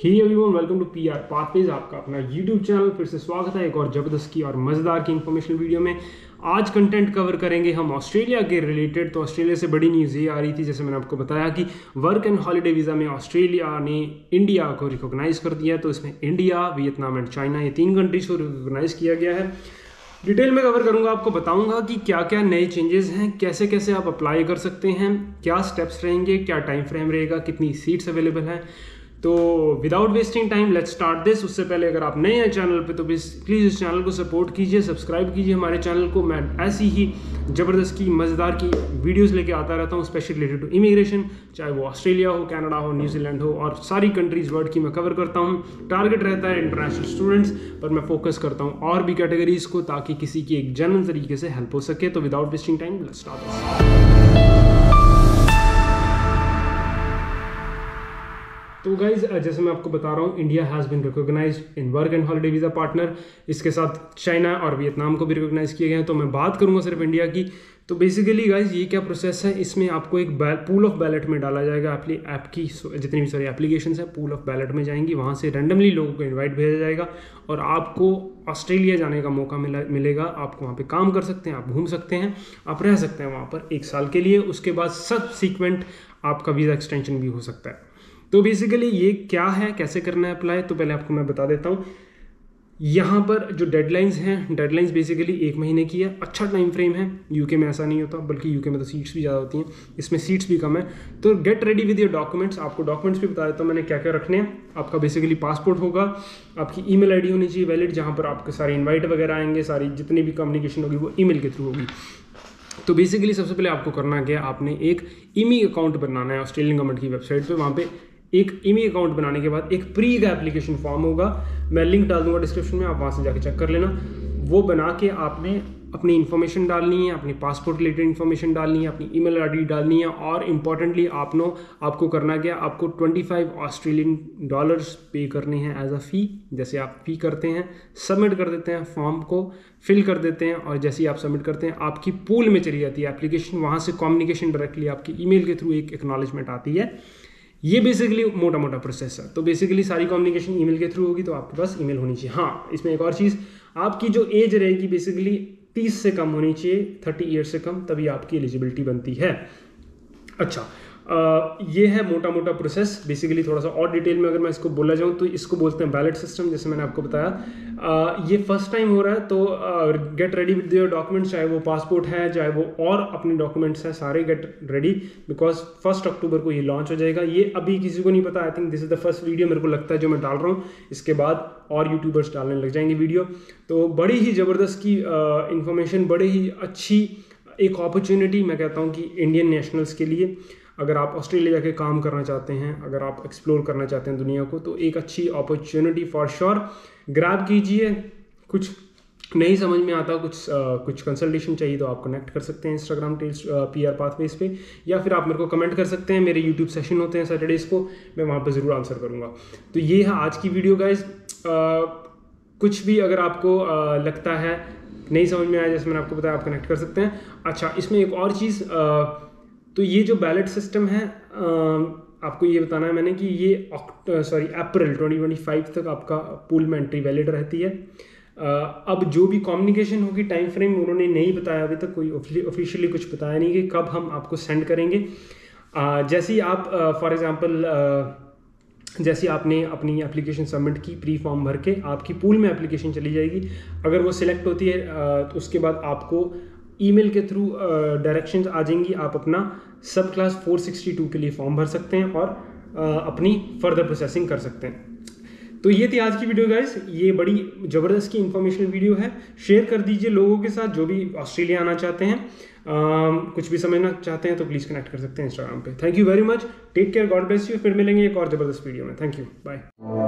Hey everyone, welcome to PR pathways, आपका अपना YouTube channel. फिर से स्वागत है एक और ज़बरदस्त की और मज़ेदार की इन्फॉर्मेशनल वीडियो में। आज कंटेंट कवर करेंगे हम ऑस्ट्रेलिया के रिलेटेड। तो ऑस्ट्रेलिया से बड़ी न्यूज़ ये आ रही थी, जैसे मैंने आपको बताया कि वर्क एंड हॉलीडे वीज़ा में ऑस्ट्रेलिया ने इंडिया को रिकॉग्नाइज़ कर दिया। तो इसमें इंडिया, वियतनाम एंड चाइना, ये 3 कंट्रीज को रिकॉग्नाइज़ किया गया है। डिटेल में कवर करूंगा, आपको बताऊंगा कि क्या क्या नए चेंजेस हैं, कैसे कैसे आप अप्लाई कर सकते हैं, क्या स्टेप्स रहेंगे, क्या टाइम फ्रेम रहेगा, कितनी सीट्स अवेलेबल हैं। तो without wasting time let's start this. उससे पहले अगर आप नए हैं चैनल पे तो प्लीज़ इस चैनल को सपोर्ट कीजिए, सब्सक्राइब कीजिए हमारे चैनल को। मैं ऐसी ही ज़बरदस्त की मज़ेदार की वीडियोस लेके आता रहता हूँ, स्पेशली रिलेटेड टू इमिग्रेशन, चाहे वो ऑस्ट्रेलिया हो, कनाडा हो, न्यूजीलैंड हो, और सारी कंट्रीज़ वर्ल्ड की मैं कवर करता हूँ। टारगेट रहता है इंटरनेशनल स्टूडेंट्स, पर मैं फोकस करता हूँ और भी कैटेगरीज को, ताकि किसी की एक जनरल तरीके से हेल्प हो सके। तो without wasting time let's start. तो गाइज, जैसे मैं आपको बता रहा हूँ, India has been recognised in work and holiday visa partner. इसके साथ चाइना और वियतनाम को भी रिकॉग्नाइज किए गए हैं। तो मैं बात करूँगा सिर्फ इंडिया की। तो बेसिकली गाइज, ये क्या प्रोसेस है, इसमें आपको एक पूल ऑफ बैलेट में डाला जाएगा। ऐप की जितनी भी सारी एप्लीकेशंस हैं, पूल ऑफ बैलेट में जाएंगी। वहाँ से रैंडमली लोगों को इन्वाइट भेजा जाएगा और आपको ऑस्ट्रेलिया जाने का मौका मिलेगा। आप वहाँ पे काम कर सकते हैं, आप घूम सकते हैं, आप रह सकते हैं वहाँ पर 1 साल के लिए। उसके बाद सबसीक्वेंट आपका वीज़ा एक्सटेंशन भी हो सकता है। तो बेसिकली ये क्या है, कैसे करना है अप्लाई, तो पहले आपको मैं बता देता हूँ। यहाँ पर जो डेडलाइंस हैं, डेडलाइंस बेसिकली 1 महीने की है। अच्छा टाइम फ्रेम है। यूके में ऐसा नहीं होता, बल्कि यूके में तो सीट्स भी ज़्यादा होती हैं, इसमें सीट्स भी कम है। तो get ready with your documents. आपको डॉक्यूमेंट्स भी बता देता हूँ मैंने क्या क्या रखने हैं। आपका बेसिकली पासपोर्ट होगा, आपकी ईमेल आईडी होनी चाहिए वैलिड, जहाँ पर आपके सारे इन्वाइट वगैरह आएंगे, सारी जितनी भी कम्युनिकेशन होगी वो ईमेल के थ्रू होगी। तो बेसिकली सबसे पहले आपको करना क्या है, आपने एक ईमी अकाउंट बनाना है ऑस्ट्रेलियन गवर्नमेंट की वेबसाइट पे। वहाँ पे एक ईमी अकाउंट बनाने के बाद एक प्री का एप्लीकेशन फॉर्म होगा, मैं लिंक डाल दूंगा डिस्क्रिप्शन में, आप वहाँ से जाके चेक कर लेना। वो बना के आपने अपनी इन्फॉर्मेशन डालनी है, अपनी पासपोर्ट रिलेटेड इन्फॉर्मेशन डालनी है, अपनी ईमेल आईडी डालनी है, और इम्पॉर्टेंटली आपको करना क्या, आपको $25 पे करने हैं एज अ फ़ी। जैसे आप फ़ी करते हैं, सबमिट कर देते हैं, फॉर्म को फिल कर देते हैं, और जैसे ही आप सबमिट करते हैं आपकी पूल में चली जाती है एप्लीकेशन। वहाँ से कम्युनिकेशन डायरेक्टली आपकी ईमेल के थ्रू एक एक्नॉलेजमेंट आती है। ये बेसिकली मोटा मोटा प्रोसेस है। तो बेसिकली सारी कम्युनिकेशन ईमेल के थ्रू होगी, तो आपके पास ईमेल होनी चाहिए। हाँ, इसमें एक और चीज़, आपकी जो एज रहेगी बेसिकली 30 से कम होनी चाहिए, 30 ईयर्स से कम, तभी आपकी एलिजिबिलिटी बनती है। अच्छा, ये है मोटा मोटा प्रोसेस। बेसिकली थोड़ा सा और डिटेल में अगर मैं इसको बोला जाऊँ तो इसको बोलते हैं बैलेट सिस्टम, जैसे मैंने आपको बताया। ये फर्स्ट टाइम हो रहा है, तो get ready with your documents, चाहे वो पासपोर्ट है, चाहे वो और अपने डॉक्यूमेंट्स हैं, सारे गेट रेडी, बिकॉज 1 अक्टूबर को ये लॉन्च हो जाएगा। ये अभी किसी को नहीं पता। I think this is the first video मेरे को लगता है जो मैं डाल रहा हूँ। इसके बाद और यूट्यूबर्स डालने लग जाएंगे वीडियो। तो बड़ी ही ज़बरदस्त की इंफॉर्मेशन, बड़ी ही अच्छी एक अपॉर्चुनिटी मैं कहता हूँ कि इंडियन नेशनल्स के लिए, अगर आप ऑस्ट्रेलिया के काम करना चाहते हैं, अगर आप एक्सप्लोर करना चाहते हैं दुनिया को, तो एक अच्छी अपॉर्चुनिटी फॉर श्योर। ग्रैब कीजिए। कुछ नहीं समझ में आता, कुछ कंसल्टेशन चाहिए तो आप कनेक्ट कर सकते हैं इंस्टाग्राम पीआर पाथवेज पे, या फिर आप मेरे को कमेंट कर सकते हैं। मेरे यूट्यूब सेशन होते हैं सैटरडेज को, मैं वहाँ पे ज़रूर आंसर करूँगा। तो ये है आज की वीडियो गाइज। कुछ भी अगर आपको लगता है नहीं समझ में आया, जैसे मैंने आपको बताया, आप कनेक्ट कर सकते हैं। अच्छा, इसमें एक और चीज़, तो ये जो बैलेट सिस्टम है, आपको ये बताना है मैंने कि ये अप्रैल 2025 तक आपका पूल में एंट्री वैलिड रहती है। अब जो भी कम्युनिकेशन होगी, टाइम फ्रेम उन्होंने नहीं बताया अभी तक, कोई ऑफिशियली कुछ बताया नहीं कि कब हम आपको सेंड करेंगे। जैसे ही आप फॉर एग्जांपल जैसे आपने अपनी एप्लीकेशन सबमिट की, प्री फॉर्म भर के, आपकी पूल में एप्लीकेशन चली जाएगी। अगर वो सिलेक्ट होती है तो उसके बाद आपको ईमेल के थ्रू डायरेक्शंस आ जाएंगी। आप अपना सब क्लास 462 के लिए फॉर्म भर सकते हैं और अपनी फर्दर प्रोसेसिंग कर सकते हैं। तो ये थी आज की वीडियो गाइस। ये बड़ी ज़बरदस्त की इंफॉर्मेशनल वीडियो है। शेयर कर दीजिए लोगों के साथ जो भी ऑस्ट्रेलिया आना चाहते हैं, कुछ भी समझना चाहते हैं, तो प्लीज़ कनेक्ट कर सकते हैं इंस्टाग्राम पे। Thank you very much, take care, God bless you. फिर मिलेंगे एक और ज़बरदस्त वीडियो में। Thank you, bye.